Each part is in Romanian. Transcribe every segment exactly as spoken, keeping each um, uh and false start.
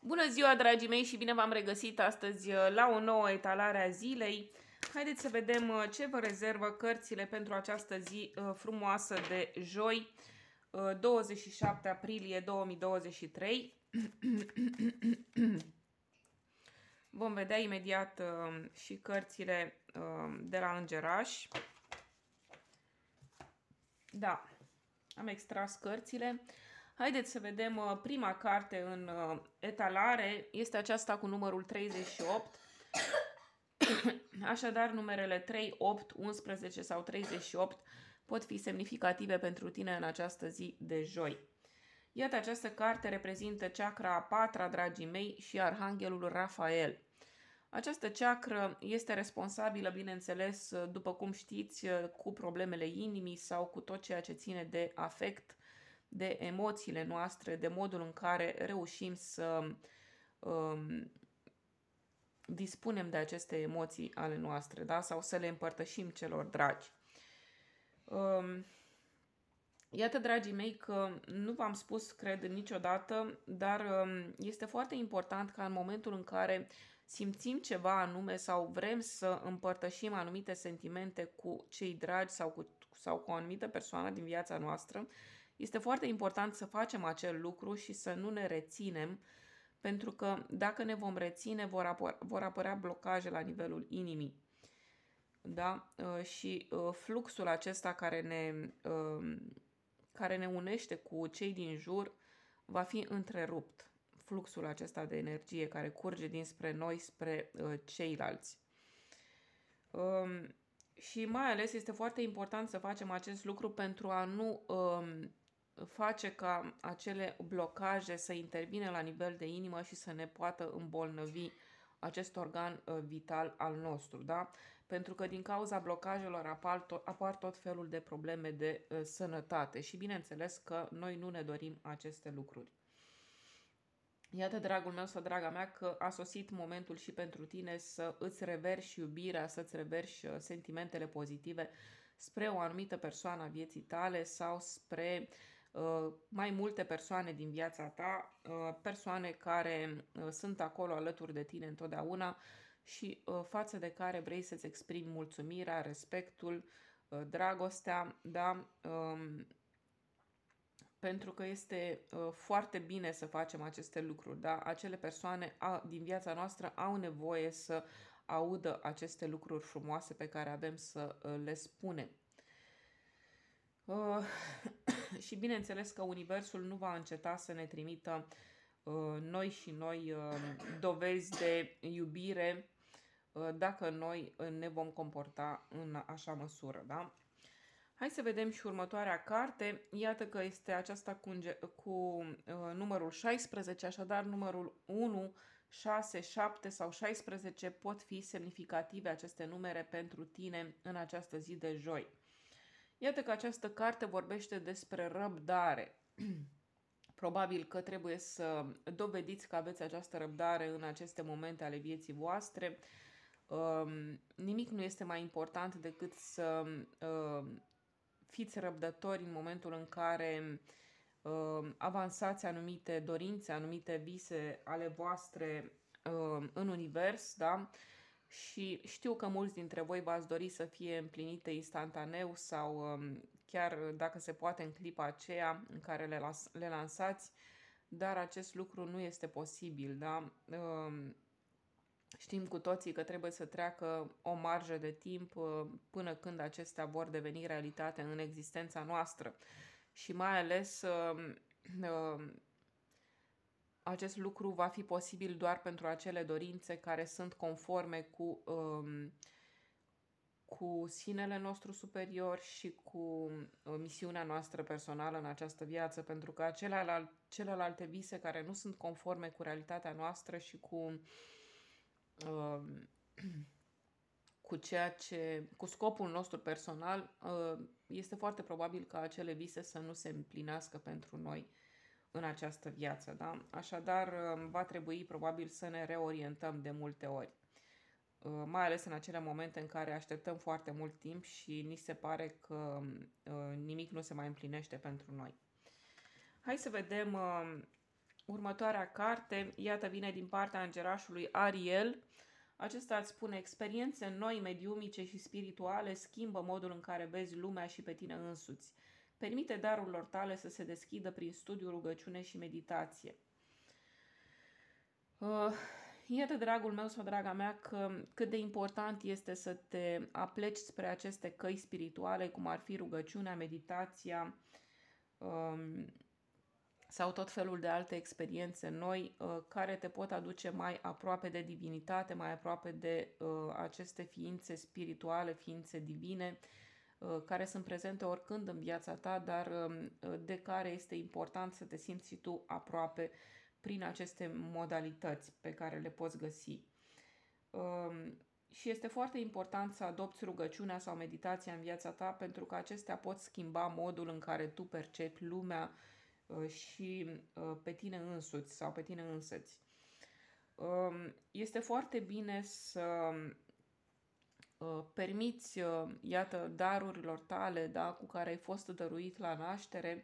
Bună ziua, dragii mei, și bine v-am regăsit astăzi la o nouă etalare a zilei. Haideți să vedem ce vă rezervă cărțile pentru această zi frumoasă de joi, douăzeci și șapte aprilie două mii douăzeci și trei. Vom vedea imediat și cărțile de la Îngeraș. Da, am extras cărțile. Haideți să vedem prima carte în etalare. Este aceasta cu numărul treizeci și opt. Așadar, numerele trei, opt, unsprezece sau treizeci și opt pot fi semnificative pentru tine în această zi de joi. Iată, această carte reprezintă chakra a patra, dragii mei, și Arhanghelul Rafael. Această chakră este responsabilă, bineînțeles, după cum știți, cu problemele inimii sau cu tot ceea ce ține de afect, de emoțiile noastre, de modul în care reușim să um, dispunem de aceste emoții ale noastre, da? Sau să le împărtășim celor dragi. Um, iată, dragii mei, că nu v-am spus, cred, niciodată, dar um, este foarte important ca în momentul în care simțim ceva anume sau vrem să împărtășim anumite sentimente cu cei dragi sau cu, sau cu o anumită persoană din viața noastră, este foarte important să facem acel lucru și să nu ne reținem, pentru că dacă ne vom reține, vor, apăr vor apărea blocaje la nivelul inimii. Da? Și fluxul acesta care ne, care ne unește cu cei din jur va fi întrerupt. Fluxul acesta de energie care curge dinspre noi spre ceilalți. Și mai ales este foarte important să facem acest lucru pentru a nu face ca acele blocaje să intervină la nivel de inimă și să ne poată îmbolnăvi acest organ vital al nostru, da? Pentru că din cauza blocajelor apar tot, apar tot felul de probleme de uh, sănătate și bineînțeles că noi nu ne dorim aceste lucruri. Iată, dragul meu sau draga mea, că a sosit momentul și pentru tine să îți reverși iubirea, să îți reverși sentimentele pozitive spre o anumită persoană a vieții tale sau spre uh, mai multe persoane din viața ta, uh, persoane care uh, sunt acolo alături de tine întotdeauna și uh, față de care vrei să-ți exprimi mulțumirea, respectul, uh, dragostea, da? Uh, Pentru că este uh, foarte bine să facem aceste lucruri, da? Acele persoane a, din viața noastră au nevoie să audă aceste lucruri frumoase pe care avem să uh, le spunem. Uh, și bineînțeles că Universul nu va înceta să ne trimită uh, noi și noi uh, dovezi de iubire uh, dacă noi ne vom comporta în așa măsură, da? Hai să vedem și următoarea carte. Iată că este aceasta cu, cu uh, numărul șaisprezece, așadar numărul unu, șase, șapte sau șaisprezece pot fi semnificative aceste numere pentru tine în această zi de joi. Iată că această carte vorbește despre răbdare. Probabil că trebuie să dovediți că aveți această răbdare în aceste momente ale vieții voastre. Uh, nimic nu este mai important decât să uh, fiți răbdători în momentul în care uh, avansați anumite dorințe, anumite vise ale voastre uh, în univers, da? Și știu că mulți dintre voi v-ați dori să fie împlinite instantaneu sau uh, chiar dacă se poate în clipa aceea în care le, las le lansați, dar acest lucru nu este posibil, da? Uh, Știm cu toții că trebuie să treacă o marjă de timp până când acestea vor deveni realitate în existența noastră. Și mai ales acest lucru va fi posibil doar pentru acele dorințe care sunt conforme cu, cu sinele nostru superior și cu misiunea noastră personală în această viață, pentru că celelalte vise care nu sunt conforme cu realitatea noastră și cu cu ceea ce, cu scopul nostru personal, este foarte probabil ca acele vise să nu se împlinească pentru noi în această viață, da? Așadar, va trebui probabil să ne reorientăm de multe ori, mai ales în acele momente în care așteptăm foarte mult timp și ni se pare că nimic nu se mai împlinește pentru noi. Hai să vedem următoarea carte, iată, vine din partea îngerașului Ariel. Acesta îți spune: experiențe noi, mediumice și spirituale schimbă modul în care vezi lumea și pe tine însuți. Permite darurilor tale să se deschidă prin studiu, rugăciune și meditație. Uh, iată, dragul meu sau draga mea, că cât de important este să te apleci spre aceste căi spirituale, cum ar fi rugăciunea, meditația, um, sau tot felul de alte experiențe noi uh, care te pot aduce mai aproape de divinitate, mai aproape de uh, aceste ființe spirituale, ființe divine, uh, care sunt prezente oricând în viața ta, dar uh, de care este important să te simți și tu aproape prin aceste modalități pe care le poți găsi. Uh, și este foarte important să adopți rugăciunea sau meditația în viața ta, pentru că acestea pot schimba modul în care tu percepi lumea și pe tine însuți sau pe tine însăți. Este foarte bine să permiți, iată, darurilor tale, da, cu care ai fost dăruit la naștere,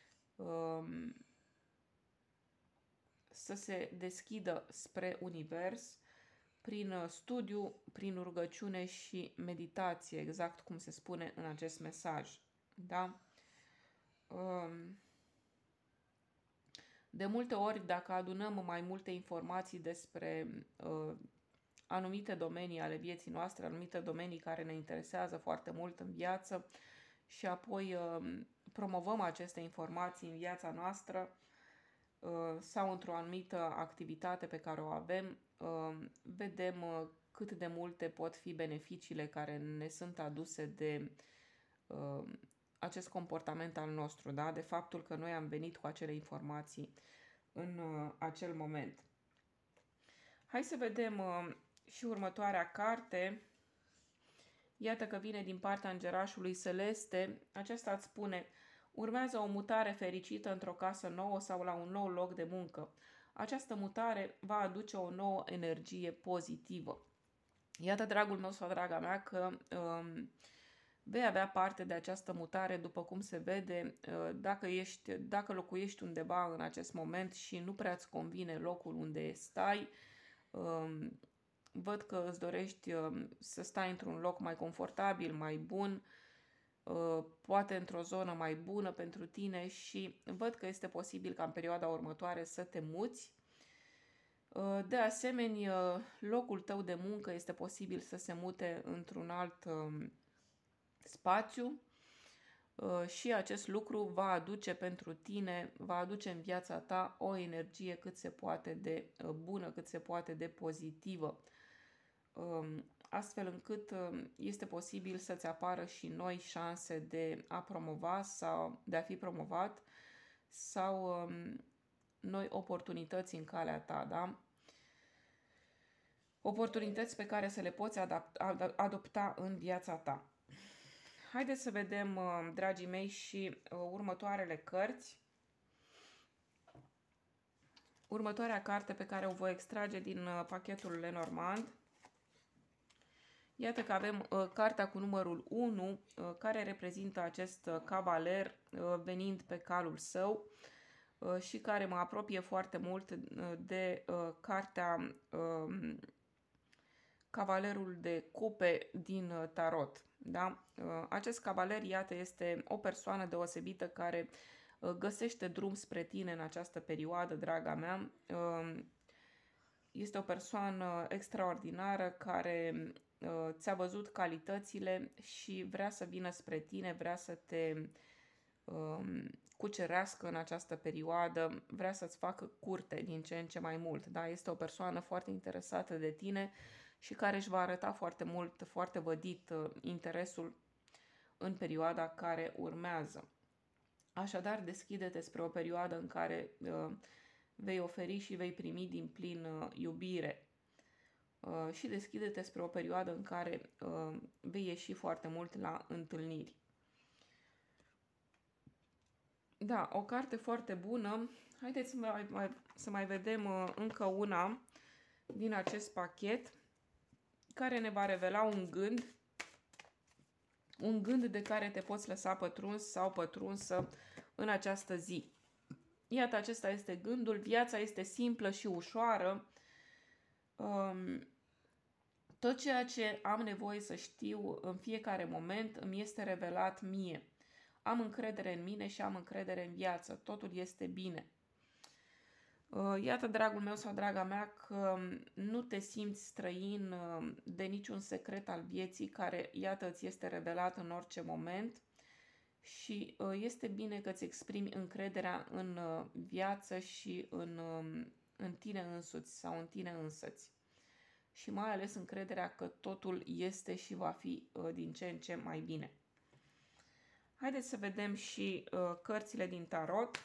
să se deschidă spre univers prin studiu, prin rugăciune și meditație, exact cum se spune în acest mesaj. Da? De multe ori, dacă adunăm mai multe informații despre uh, anumite domenii ale vieții noastre, anumite domenii care ne interesează foarte mult în viață și apoi uh, promovăm aceste informații în viața noastră uh, sau într-o anumită activitate pe care o avem, uh, vedem uh, cât de multe pot fi beneficiile care ne sunt aduse de uh, acest comportament al nostru, da? De faptul că noi am venit cu acele informații în uh, acel moment. Hai să vedem uh, și următoarea carte. Iată că vine din partea îngerașului Celeste. Aceasta îți spune: urmează o mutare fericită într-o casă nouă sau la un nou loc de muncă. Această mutare va aduce o nouă energie pozitivă. Iată, dragul meu sau draga mea, că uh, vei avea parte de această mutare, după cum se vede, dacă, ești, dacă locuiești undeva în acest moment și nu prea îți convine locul unde stai. Văd că îți dorești să stai într-un loc mai confortabil, mai bun, poate într-o zonă mai bună pentru tine și văd că este posibil ca în perioada următoare să te muți. De asemenea, locul tău de muncă este posibil să se mute într-un alt spațiu și acest lucru va aduce pentru tine, va aduce în viața ta o energie cât se poate de bună, cât se poate de pozitivă, astfel încât este posibil să-ți apară și noi șanse de a promova sau de a fi promovat sau noi oportunități în calea ta, da? Oportunități pe care să le poți adapta, adopta în viața ta. Haideți să vedem, dragii mei, și următoarele cărți. Următoarea carte pe care o voi extrage din pachetul Lenormand. Iată că avem cartea cu numărul unu, care reprezintă acest cavaler venind pe calul său și care mă apropie foarte mult de cartea Cavalerul de cupe din tarot. Da? Acest cavaler, iată, este o persoană deosebită care găsește drum spre tine în această perioadă, draga mea. Este o persoană extraordinară care ți-a văzut calitățile și vrea să vină spre tine, vrea să te cucerească în această perioadă, vrea să-ți facă curte din ce în ce mai mult. Da? Este o persoană foarte interesată de tine și care își va arăta foarte mult, foarte vădit interesul în perioada care urmează. Așadar, deschide-te spre o perioadă în care uh, vei oferi și vei primi din plin uh, iubire. Uh, și deschide-te spre o perioadă în care uh, vei ieși foarte mult la întâlniri. Da, o carte foarte bună. Haideți să mai, mai, să mai vedem uh, încă una din acest pachet, care ne va revela un gând, un gând de care te poți lăsa pătruns sau pătrunsă în această zi. Iată, acesta este gândul. Viața este simplă și ușoară. Um, tot ceea ce am nevoie să știu în fiecare moment îmi este revelat mie. Am încredere în mine și am încredere în viață. Totul este bine. Iată, dragul meu sau draga mea, că nu te simți străin de niciun secret al vieții care, iată, îți este revelat în orice moment și este bine că îți exprimi încrederea în viață și în, în tine însuți sau în tine însăți. Și mai ales încrederea că totul este și va fi din ce în ce mai bine. Haideți să vedem și cărțile din tarot.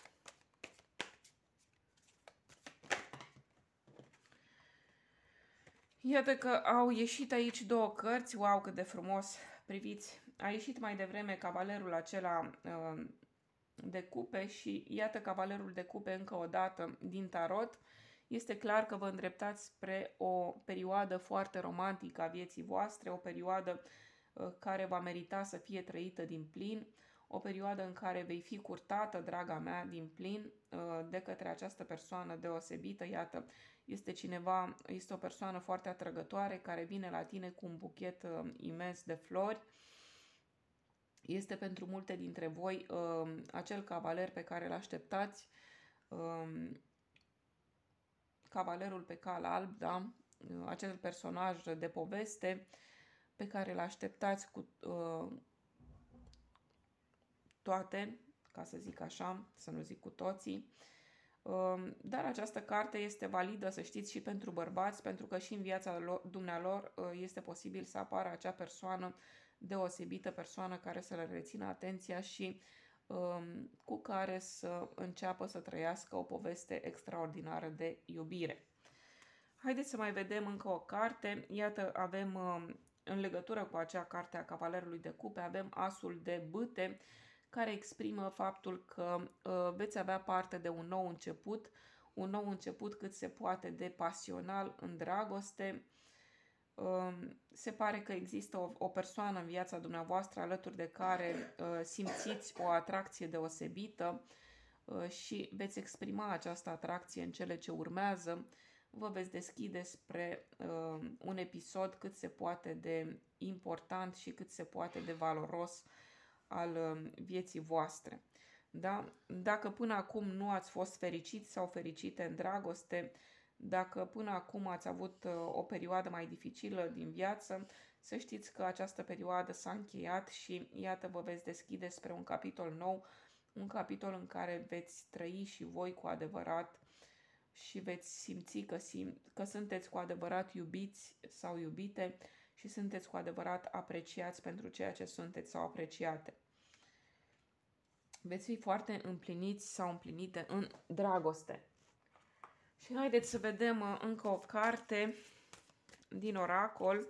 Iată că au ieșit aici două cărți. Wow, cât de frumos! Priviți, a ieșit mai devreme cavalerul acela uh, de cupe și iată cavalerul de cupe încă o dată din tarot. Este clar că vă îndreptați spre o perioadă foarte romantică a vieții voastre, o perioadă uh, care va merita să fie trăită din plin, o perioadă în care vei fi curtată, draga mea, din plin uh, de către această persoană deosebită. Iată, este cineva, este o persoană foarte atrăgătoare care vine la tine cu un buchet uh, imens de flori. Este pentru multe dintre voi uh, acel cavaler pe care îl așteptați, uh, cavalerul pe cal alb, da? Uh, acel personaj de poveste pe care îl așteptați cu uh, toate, ca să zic așa, să nu zic cu toții. Dar această carte este validă, să știți, și pentru bărbați, pentru că și în viața dumnealor este posibil să apară acea persoană deosebită, persoană care să le rețină atenția și um, cu care să înceapă să trăiască o poveste extraordinară de iubire. Haideți să mai vedem încă o carte. Iată, avem um, în legătură cu acea carte a Cavalerului de Cupe, avem Asul de Bâte, care exprimă faptul că uh, veți avea parte de un nou început, un nou început cât se poate de pasional în dragoste. Uh, se pare că există o, o persoană în viața dumneavoastră alături de care uh, simțiți o atracție deosebită uh, și veți exprima această atracție în cele ce urmează. Vă veți deschide spre uh, un episod cât se poate de important și cât se poate de valoros al vieții voastre. Da? Dacă până acum nu ați fost fericiți sau fericite în dragoste, dacă până acum ați avut o perioadă mai dificilă din viață, să știți că această perioadă s-a încheiat și iată vă veți deschide spre un capitol nou, un capitol în care veți trăi și voi cu adevărat și veți simți că, sim că sunteți cu adevărat iubiți sau iubite și sunteți cu adevărat apreciați pentru ceea ce sunteți sau apreciate. Veți fi foarte împliniți sau împlinite în dragoste. Și haideți să vedem încă o carte din oracol.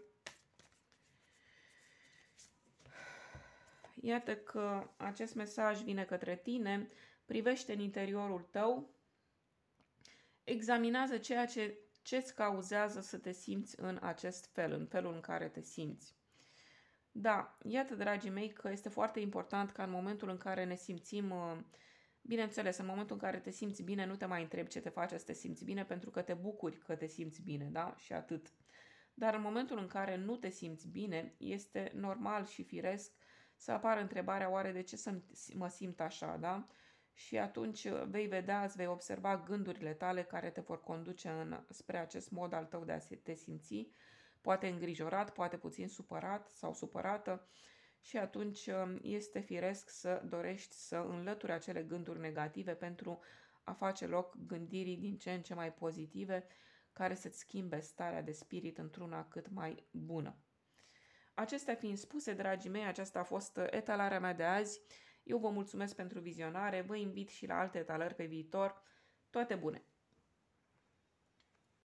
Iată că acest mesaj vine către tine, privește în interiorul tău, examinează ceea ce ce-ți cauzează să te simți în acest fel, în felul în care te simți. Da, iată, dragii mei, că este foarte important ca în momentul în care ne simțim, bineînțeles, în momentul în care te simți bine, nu te mai întrebi ce te face să te simți bine, pentru că te bucuri că te simți bine, da? Și atât. Dar în momentul în care nu te simți bine, este normal și firesc să apară întrebarea, oare de ce să mă simt așa, da? Și atunci vei vedea, îți vei observa gândurile tale care te vor conduce în, spre acest mod al tău de a te simți, poate îngrijorat, poate puțin supărat sau supărată și atunci este firesc să dorești să înlături acele gânduri negative pentru a face loc gândirii din ce în ce mai pozitive care să-ți schimbe starea de spirit într-una cât mai bună. Acestea fiind spuse, dragii mei, aceasta a fost etalarea mea de azi. Eu vă mulțumesc pentru vizionare, vă invit și la alte etalări pe viitor. Toate bune!